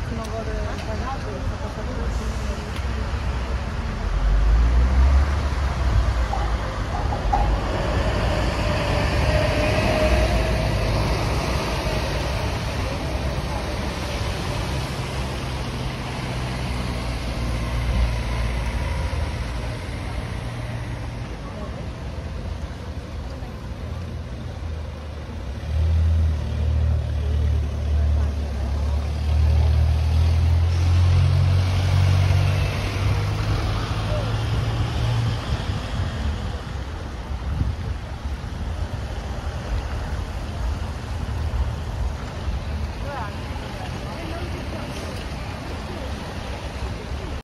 つながる高さですね。